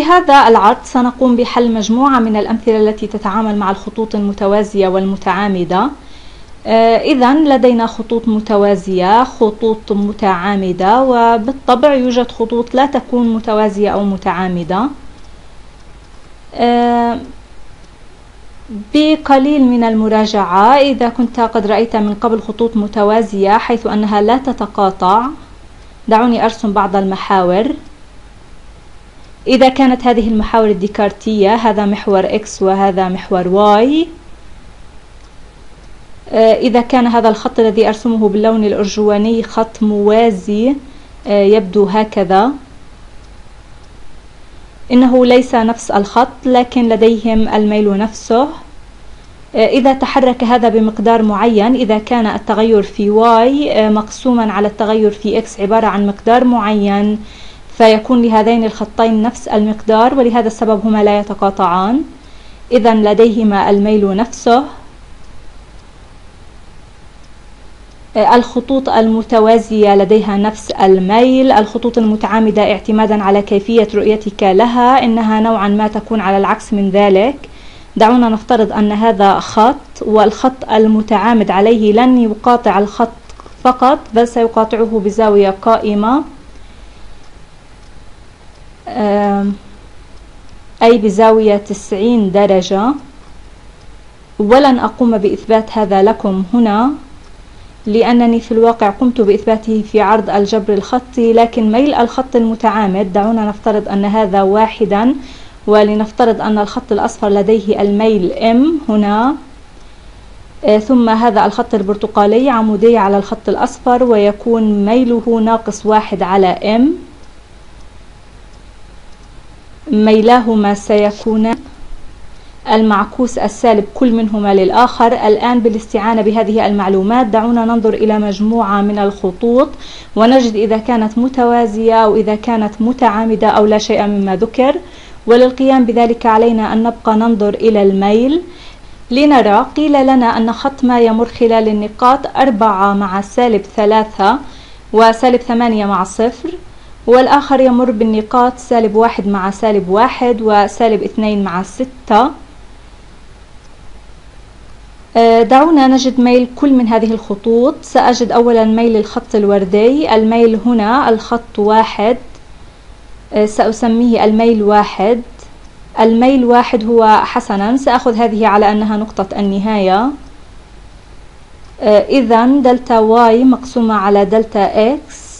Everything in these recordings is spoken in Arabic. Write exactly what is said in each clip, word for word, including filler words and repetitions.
في هذا العرض سنقوم بحل مجموعة من الأمثلة التي تتعامل مع الخطوط المتوازية والمتعامدة. إذا لدينا خطوط متوازية، خطوط متعامدة، وبالطبع يوجد خطوط لا تكون متوازية أو متعامدة. بقليل من المراجعة، إذا كنت قد رأيت من قبل خطوط متوازية حيث أنها لا تتقاطع، دعوني أرسم بعض المحاور. إذا كانت هذه المحاور الديكارتية، هذا محور X وهذا محور Y. إذا كان هذا الخط الذي أرسمه باللون الأرجواني خط موازي يبدو هكذا، إنه ليس نفس الخط لكن لديهم الميل نفسه. إذا تحرك هذا بمقدار معين، إذا كان التغير في Y مقسوما على التغير في X عبارة عن مقدار معين، فيكون لهذين الخطين نفس المقدار، ولهذا السبب هما لا يتقاطعان. إذا لديهما الميل نفسه. الخطوط المتوازية لديها نفس الميل. الخطوط المتعامدة اعتمادا على كيفية رؤيتك لها إنها نوعا ما تكون على العكس من ذلك. دعونا نفترض أن هذا خط، والخط المتعامد عليه لن يقاطع الخط فقط بل سيقاطعه بزاوية قائمة، أي بزاوية تسعين درجة. ولن أقوم بإثبات هذا لكم هنا لأنني في الواقع قمت بإثباته في عرض الجبر الخطي، لكن ميل الخط المتعامد دعونا نفترض أن هذا واحدا، ولنفترض أن الخط الأصفر لديه الميل M هنا، ثم هذا الخط البرتقالي عمودي على الخط الأصفر ويكون ميله ناقص واحد على M. ميلاهما سيكون المعكوس السالب كل منهما للآخر. الآن بالاستعانة بهذه المعلومات دعونا ننظر إلى مجموعة من الخطوط ونجد إذا كانت متوازية أو إذا كانت متعامدة أو لا شيء مما ذكر. وللقيام بذلك علينا أن نبقى ننظر إلى الميل لنرى. قيل لنا أن خط ما يمر خلال النقاط أربعة مع سالب ثلاثة وسالب ثمانية مع صفر، والآخر يمر بالنقاط سالب واحد مع سالب واحد وسالب اثنين مع ستة. دعونا نجد ميل كل من هذه الخطوط. سأجد أولا ميل الخط الوردي. الميل هنا الخط واحد، سأسميه الميل واحد. الميل واحد هو حسنا، سأخذ هذه على أنها نقطة النهاية. إذا دلتا واي مقسومة على دلتا إكس،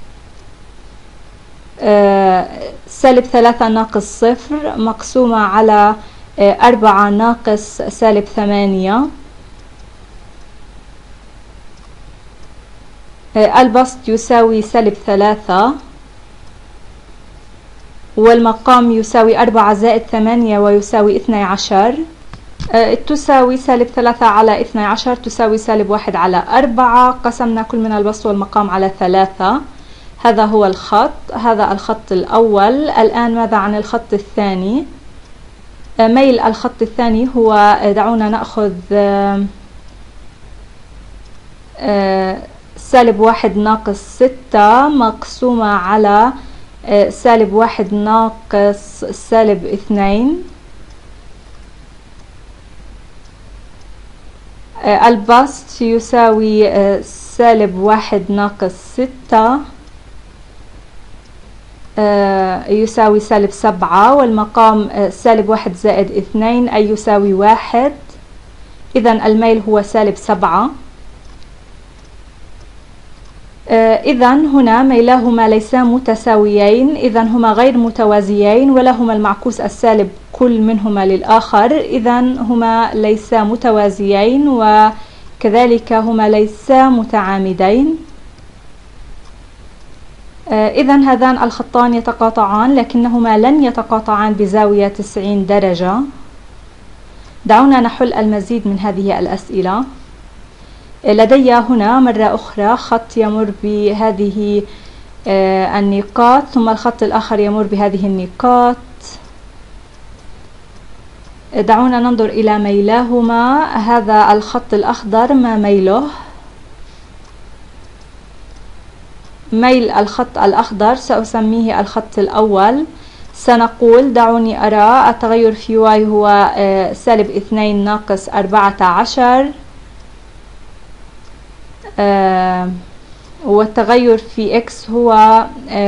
سالب ثلاثة ناقص صفر مقسومة على أربعة ناقص سالب ثمانية. البسط يساوي سالب ثلاثة، والمقام يساوي أربعة زائد ثمانية ويساوي اثني عشر. تساوي سالب ثلاثة على اثني عشر تساوي سالب واحد على أربعة. قسمنا كل من البسط والمقام على ثلاثة. هذا هو الخط، هذا الخط الأول. الآن ماذا عن الخط الثاني؟ ميل الخط الثاني هو، دعونا نأخذ سالب واحد ناقص ستة مقسومة على سالب واحد ناقص سالب اثنين. البسط يساوي سالب واحد ناقص ستة يساوي سالب سبعة، والمقام سالب واحد زائد اثنين أي يساوي واحد. إذا الميل هو سالب سبعة. إذا هنا ميلاهما ليسا متساويين، إذا هما غير متوازيين ولهما المعكوس السالب كل منهما للآخر. إذا هما ليسا متوازيين وكذلك هما ليسا متعامدين. إذا هذان الخطان يتقاطعان لكنهما لن يتقاطعان بزاوية تسعين درجة. دعونا نحل المزيد من هذه الأسئلة. لدي هنا مرة أخرى خط يمر بهذه النقاط، ثم الخط الآخر يمر بهذه النقاط. دعونا ننظر إلى ميلاهما. هذا الخط الأخضر ما ميله؟ ميل الخط الأخضر سأسميه الخط الأول. سنقول دعوني أرى التغير في واي هو سالب اثنين ناقص أربعة عشر، والتغير في إكس هو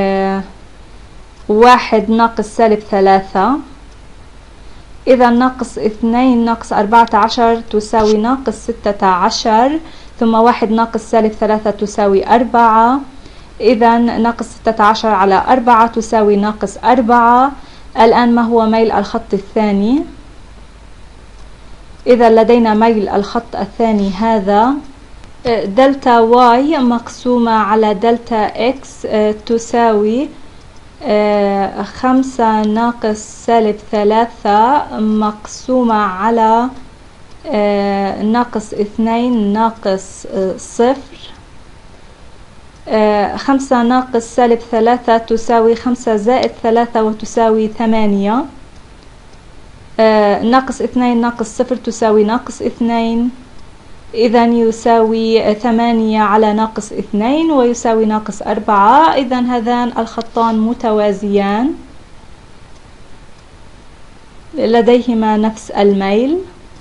واحد ناقص سالب ثلاثة. إذا ناقص اثنين ناقص أربعة عشر تساوي ناقص ستة عشر، ثم واحد ناقص سالب ثلاثة تساوي أربعة. إذا ناقص ستة عشر على أربعة تساوي ناقص أربعة. الآن ما هو ميل الخط الثاني؟ إذا لدينا ميل الخط الثاني هذا دلتا واي مقسومة على دلتا إكس تساوي خمسة ناقص سالب ثلاثة مقسومة على ناقص اثنين ناقص صفر. خمسة ناقص سالب ثلاثة تساوي خمسة زائد ثلاثة وتساوي ثمانية. ناقص اثنين ناقص صفر تساوي ناقص اثنين، إذا يساوي ثمانية على ناقص اثنين ويساوي ناقص أربعة. إذا هذان الخطان متوازيان لديهما نفس الميل.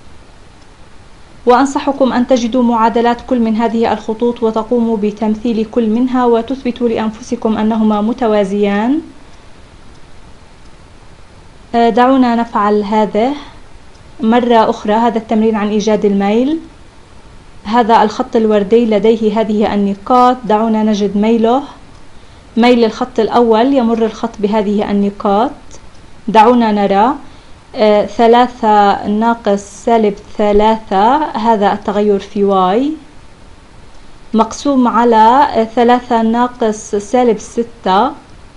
وأنصحكم أن تجدوا معادلات كل من هذه الخطوط وتقوموا بتمثيل كل منها وتثبتوا لأنفسكم أنهما متوازيان. دعونا نفعل هذا مرة أخرى، هذا التمرين عن إيجاد الميل. هذا الخط الوردي لديه هذه النقاط، دعونا نجد ميله. ميل الخط الأول يمر الخط بهذه النقاط، دعونا نرى آه ثلاثة ناقص سالب ثلاثة، هذا التغير في واي مقسوم على ثلاثة ناقص سالب ستة،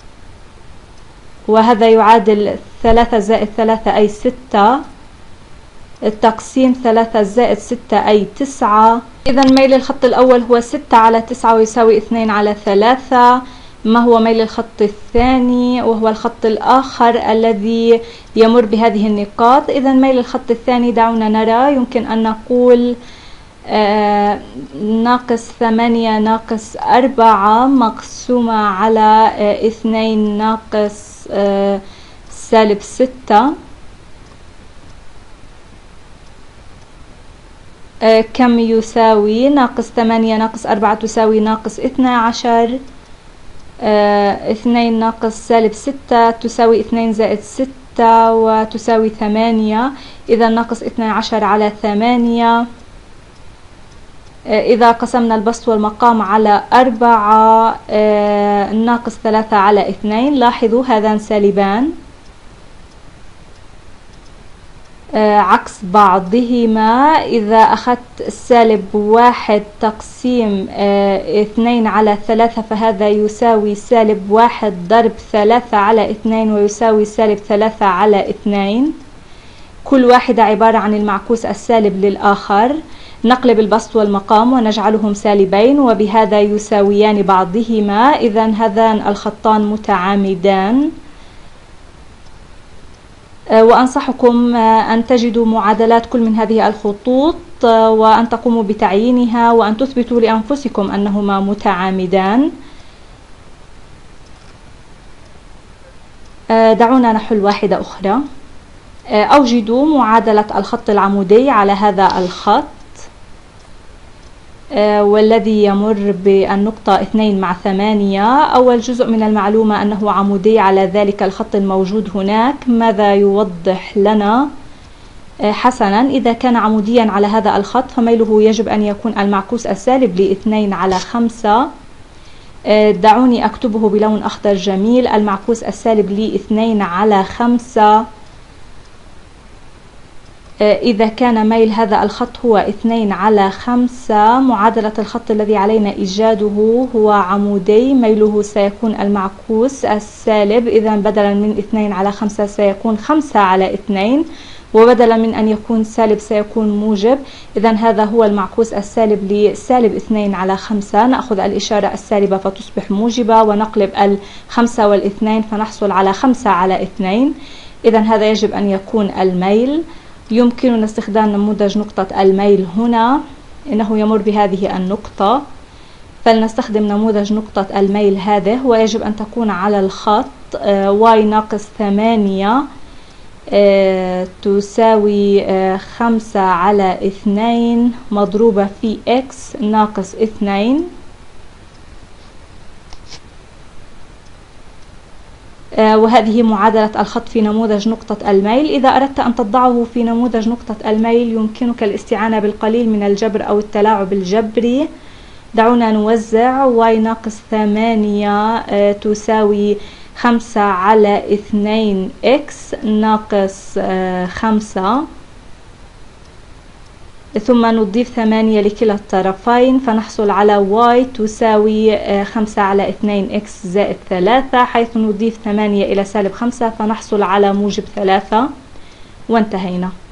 وهذا يعادل ثلاثة زائد ثلاثة أي ستة، التقسيم ثلاثة زائد ستة أي تسعة. إذا ميل الخط الأول هو ستة على تسعة ويساوي اثنين على ثلاثة. ما هو ميل الخط الثاني؟ وهو الخط الآخر الذي يمر بهذه النقاط. إذا ميل الخط الثاني دعونا نرى، يمكن أن نقول آه ناقص ثمانية ناقص أربعة مقسومة على آه اثنين ناقص آه سالب ستة. آه كم يساوي؟ ناقص ثمانية ناقص أربعة تساوي ناقص اثنى عشر. آه اثنين ناقص سالب ستة تساوي اثنين زائد ستة وتساوي ثمانية. إذا ناقص اثنى عشر على ثمانية. آه إذا قسمنا البسط والمقام على أربعة آه ناقص ثلاثة على اثنين. لاحظوا هذان سالبان آه عكس بعضهما. إذا أخذت سالب واحد تقسيم آه اثنين على ثلاثة فهذا يساوي سالب واحد ضرب ثلاثة على اثنين ويساوي سالب ثلاثة على اثنين. كل واحدة عبارة عن المعكوس السالب للآخر. نقلب البسط والمقام ونجعلهم سالبين وبهذا يساويان بعضهما. إذا هذان الخطان متعامدان. وأنصحكم أن تجدوا معادلات كل من هذه الخطوط وأن تقوموا بتعيينها وأن تثبتوا لأنفسكم أنهما متعامدان. دعونا نحل واحدة أخرى. أوجدوا معادلة الخط العمودي على هذا الخط والذي يمر بالنقطة اثنين مع ثمانية. أول جزء من المعلومة أنه عمودي على ذلك الخط الموجود هناك. ماذا يوضح لنا؟ حسنا، إذا كان عموديا على هذا الخط فميله يجب أن يكون المعكوس السالب لاثنين على خمسة. دعوني أكتبه بلون أخضر جميل. المعكوس السالب لاثنين على خمسة إذا كان ميل هذا الخط هو اثنين على خمسة. معادلة الخط الذي علينا إيجاده هو عمودي، ميله سيكون المعكوس السالب. إذا بدلا من اثنين على خمسة سيكون خمسة على اثنين، وبدلا من أن يكون سالب سيكون موجب. إذا هذا هو المعكوس السالب لسالب اثنين على خمسة. نأخذ الإشارة السالبة فتصبح موجبة ونقلب الخمسة والاثنين فنحصل على خمسة على اثنين. إذا هذا يجب أن يكون الميل. يمكننا استخدام نموذج نقطة الميل هنا، إنه يمر بهذه النقطة، فلنستخدم نموذج نقطة الميل هذا. ويجب أن تكون على الخط واي ناقص ثمانية تساوي خمسة على اثنين مضروبة في اكس ناقص اثنين. وهذه معادلة الخط في نموذج نقطة الميل. إذا أردت أن تضعه في نموذج نقطة الميل يمكنك الاستعانة بالقليل من الجبر أو التلاعب الجبري. دعونا نوزع. واي ناقص ثمانية تساوي خمسة على اثنين اكس ناقص خمسة، ثم نضيف ثمانية لكلا الطرفين فنحصل على واي تساوي خمسة على اثنين اكس زائد ثلاثة، حيث نضيف ثمانية إلى سالب خمسة فنحصل على موجب ثلاثة، وانتهينا.